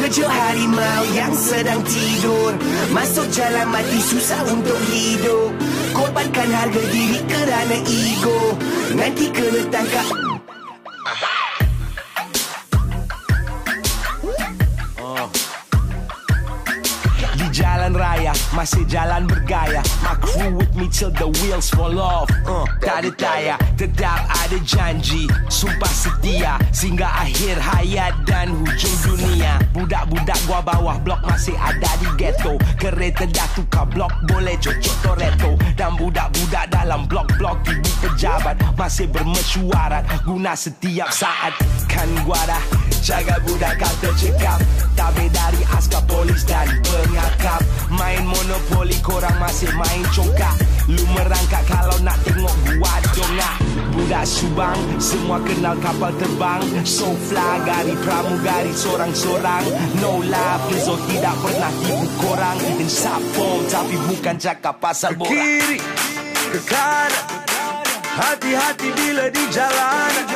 Wujud harimau yang sedang tidur, masuk jalan mati susah untuk hidup. Korbankan harga diri kerana ego, nanti kena tangkap. Jalan raya, masih jalan bergaya. My crew with me till the wheels fall off. Tak ada tayar, tetap ada janji. Sumpah setia, sehingga akhir hayat dan hujung dunia. Budak-budak gua bawah blok masih ada di ghetto. Kereta dah tukar blok, boleh cocok Toretto. Dan budak-budak dalam blok-blok ibu pejabat masih bermesyuarat guna setiap saat. Kan gua dah jaga budak kau tercekap, tabe dari askar polis dan pengakap. Main monopoli, korang masih main congkak. Lu merangkak kalau nak tengok gua dongak. Budak Subang, semua kenal kapal terbang. So fly, gari pramugari sorang-sorang. No love, Rizzo tidak pernah tipu korang. Insaf form, tapi bukan cakap pasal borak. Ke kiri, ke kanan, hati-hati bila di jalanan.